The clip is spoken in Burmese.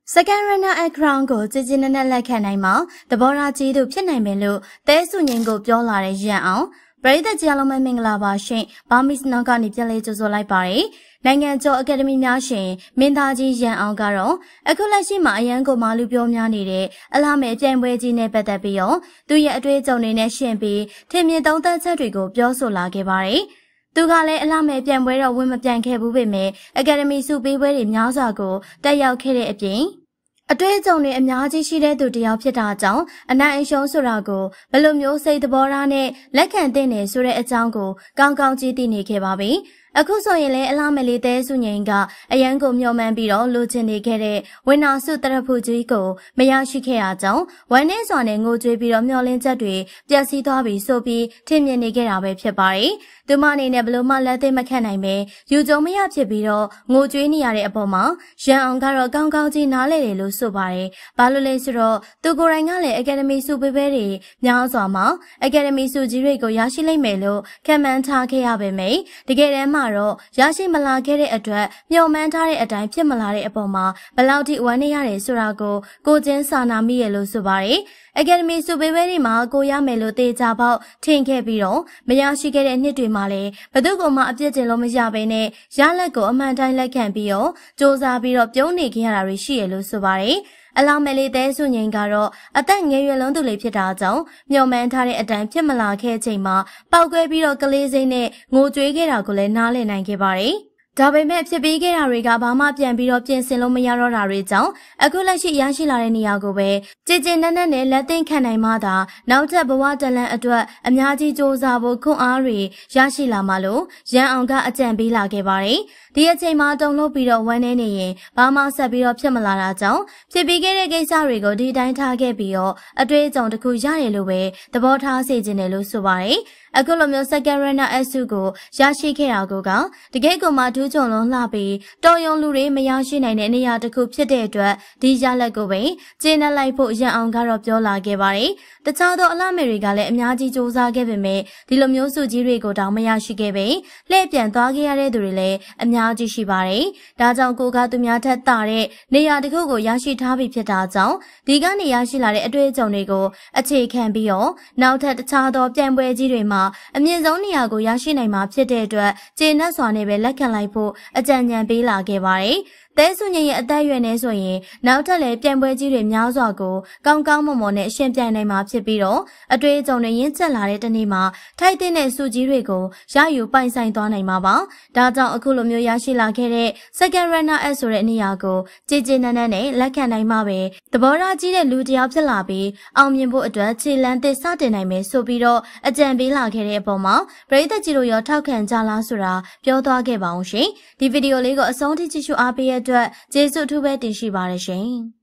Second runner at ground ကိုကြည်ကြည်နက်နက်လက်ခံနိုင်မှာသဘောထားကြီးသူဖြစ်နိုင်မယ်လို့တဲစုငင်းကိုပြောလာတဲ့ရန်အောင်ပရိသတ်ကြီးအလုံးမင်္ဂလာပါရှင်ဘာမစ်နောင်ကနေပြန်လေးကြိုဆိုလိုက်ပါတယ်နိုင်ငံကျော်အကယ်ဒမီများရှင်မင်းသားကြီးရန်အောင်ကတော့အခုလက်ရှိမှာအရန်ကိုမာလူပြောများနေတဲ့အလားမဲ့ပြိုင်ပွဲကြီးနဲ့ပတ်သက်ပြီးတော့သူရဲ့အတွေ့အကြုံတွေနဲ့ရှင်းပြီးထင်မြင်သုံးသပ်ချက်တွေကိုပြောဆိုလာခဲ့ပါတယ်သူကလည်းအလားမဲ့ပြိုင်ပွဲတော့ဝင်မပြိုင်ခဲ့ဘူးပေမဲ့အကယ်ဒမီစုပေးပွဲတွေများစွာကိုတက်ရောက်ခဲ့တဲ့အပြင်အတွေ့အကြုံတွေအများကြီးရှိတဲ့သူတယောက်ဖြစ်တာကြောင့်အနိုင်အရှုံးဆိုတာကိုဘယ်လိုမျိုးစိတ်သဘောထားနဲ့လက်ခံသင့်တယ်ဆိုတဲ့အကြောင်းကိုကောင်းကောင်းကြည့်သိနေခဲ့ပါပြီ။အခုဆိုရင်လည်းအလားမလေးတဲစုငိန်ကအရန်ကိုမျှော်မှန်းပြီးတော့လိုချင်နေခဲ့တဲ့ဝင်းနာစုတရဖူကြီးကိုမရရှိခဲ့တာကြောင့်ဝမ်းနဲ့စွာနဲ့ငိုကြွေးပြီးတော့မျှော်လင့်ချက်တွေပျက်စီးသွားပြီးဆိုပြီးထင်မြင်နေခဲ့တာပဲဖြစ်ပါတယ်။သူမအနေနဲ့ဘလို့မှလက်သိမခံနိုင်ပဲယူကြုံမရဖြစ်ပြီးတော့ငိုကြွေးနေရတဲ့အပေါ်မှာရန်အောင်ကတော့ကောင်းကောင်းကြီးနားလဲတယ်လို့ဆိုပါတယ်။ဘာလို့လဲဆိုတော့သူကိုယ်တိုင်ကလည်းအကယ်ဒမီစုပေးပွဲတွေများစွာမှာအကယ်ဒမီစုကြီးတွေကိုရရှိလိမ့်မယ်လို့ခံမှန်းထားခဲ့ရပေမယ့်တကယ်တမ်းမှာတော့ရရှိမလာခဲ့တဲ့အတွက်မျှော်မှန်းထားတဲ့အတိုင်းဖြစ်မလာတဲ့အပေါ်မှာဘလောက်ထိဝမ်းနည်းရတယ်ဆိုတာကိုချင်းစာနာမိရလို့ဆိုပါတယ်အကယ်ဒမီစုပေးပွဲတွေမှာကိုရမယ်လို့တေချာပေါက်ထင်ခဲ့ပြီးတော့မရရှိခဲ့တဲ့နှစ်တွေမှာလည်းဘသူကမှအပြစ်တင်လို့မရဘဲနဲ့ရလက်ကိုအမှန်တိုင်းလက်ခံပြီးတော့စ조사ပြီးတော့ပြုံးနေခဲ့ရတာတွေရှိရလို့ဆိုပါတယ်အလောင်းမယ်လေးတဲစုငိန်ကတော့အသက်ငယ်ရွယ်လုံးသူလေးဖြစ်တာကြောင့်မျှော်မှန်းထားတဲ့အတိုင်းဖြစ်မလာခဲ့ချိန်မှာပောက်ကွဲပြီးတော့ကလေးစိမ့်နဲ့ငိုကြွေးခဲ့တာကိုလည်းနားလည်နိုင်ခဲ့ပါတယ်ဒါပေမဲ့ဖြစ်ပြီးခဲ့တာတွေကဘာမှပြန်ပြီးတော့ပြင်ဆင်လို့မရတော့တာတွေကြောင့်အခုလက်ရှိရရှိလာတဲ့နေရာကိုပဲကြည်ကြည်နက်နက်နဲ့လက်သိမ်းခံနိုင်မှသာနောက်ထပ်ဘဝတလန့်အတွက်အများကြီးစ조사ဖို့ခွန်အားတွေရရှိလာမှလို့ရန်အောင်ကအကြံပေးလာခဲ့ပါတယ်ဒီအချိန်မှာတုံလို့ပြီးတော့ဝမ်းနေနေရင်ဘာမှဆက်ပြီးတော့ဖြစ်မလာတာကြောင့်ဖြစ်ပြီးခဲ့တဲ့ကိစ္စတွေကိုဒီတိုင်းထားခဲ့ပြီးတော့အတွေ့အကြုံတစ်ခုရတယ်လို့ပဲသဘောထားစေချင်တယ်လို့ဆိုပါတယ်အခုလိုမျိုး second runner S ကိုရရှိခဲ့တာကတကယ်ကိုမှဒူးချုံလုံးလှပြီးတော်ရုံလူတွေမရရှိနိုင်တဲ့နေရာတစ်ခုဖြစ်တဲ့အတွက်ဒီရလက်ကိုပဲကျင်းနှက်လိုက်ဖို့ရန်အောင်ကတော့ပြောလာခဲ့ပါတယ်တခြားသောအလားမယ်တွေကလည်းအများကြီးစူးစမ်းခဲ့ပေမဲ့ဒီလိုမျိုးစုကြီးတွေကိုတောင်မရရှိခဲ့ပေလှည့်ပြန်သွားခဲ့ရတဲ့သူတွေလည်းအများကြီးရှိပါတယ်ဒါကြောင့်ကိုကသူများထက်တာတဲ့နေရာတစ်ခုကိုရရှိထားပြီးဖြစ်တာကြောင့်ဒီကနေရရှိလာတဲ့အတွေ့အကြုံတွေကိုအခြေခံပြီးတော့နောက်ထပ်တခြားသောပြိုင်ပွဲကြီးတွေမှာအမြင့်ဆုံးနေရာကိုရရှိနိုင်မှာဖြစ်တဲ့အတွက်ကျေနပ်စွာနဲ့ပဲလက်ခံလိုက်ဖို့အကြံဉာဏ်ပေးလာခဲ့ပါတယ်တဲစုညင်ရဲ့အသက်အရွယ်နဲ့ဆိုရင်နောက်ထပ်လည်းပြိုင်ပွဲကြီးတွေများစွာကိုကောင်းကောင်းမွန်မွန်နဲ့အရှင်ပြိုင်နိုင်မှာဖြစ်ပြီးတော့အတွေ့အကြုံတွေရင့်ကျက်လာတဲ့တနေ့မှာထိုက်တဲ့စုကြီးတွေကိုရယူပိုင်ဆိုင်သွားနိုင်မှာပါဒါကြောင့်အခုလိုမျိုးရရှိလာခဲ့တဲ့ second runner S ဆိုတဲ့နေရာကိုကြည်ကြည်နက်နက်နဲ့လက်ခံနိုင်မှာပဲသဘောထားကြီးတဲ့လူတစ်ယောက်ဖြစ်လာပြီးအောင်မြင်ဖို့အတွက်ခြေလမ်းသစ်စတင်နိုင်မယ်ဆိုပြီးတော့အကြံပေးလာခဲ့တဲ့အပေါ်မှာပရိသတ်ကြီးတို့ရောထောက်ခံကြလားဆိုတာပြောသွားခဲ့ပါအောင်ရှင်ဒီဗီဒီယိုလေးကိုအဆုံးထိကြည့်ရှုအားပေးရတဲ့အတွက်ကျေးဇူးအထူးပဲတင်ရှိပါတယ်ရှင်